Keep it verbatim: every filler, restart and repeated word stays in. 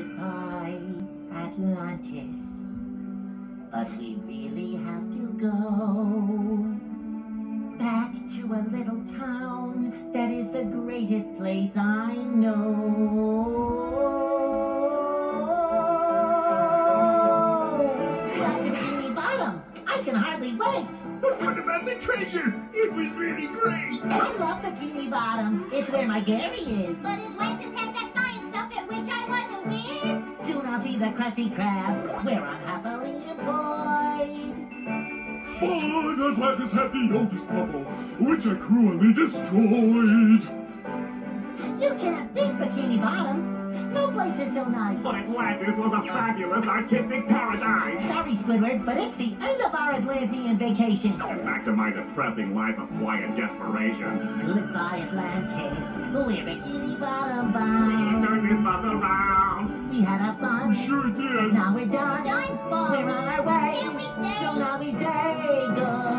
Goodbye, Atlantis. But we really have to go back to a little town that is the greatest place I know. Back to Bikini Bottom. I can hardly wait. But what about the treasure? It was really great. I love Bikini Bottom. It's where my Gary is. But Atlantis had that science stuff at which I wasn't with. Soon I'll see the Krusty Krab, where I'm happily employed. But Atlantis had the oldest bubble, which I cruelly destroyed. You can't beat Bikini Bottom. No place is so nice. But Atlantis was a fabulous artistic paradise. Sorry, Squidward, but it's the end of our Atlantean vacation. And back to my depressing life of quiet desperation. Goodbye, Atlantis. We're Bikini Bottom Please bound. turn this bus around. We had a fun. We sure did. Now we're done. Done, Bob. We're on our way. Can we stay? So now we say goodbye.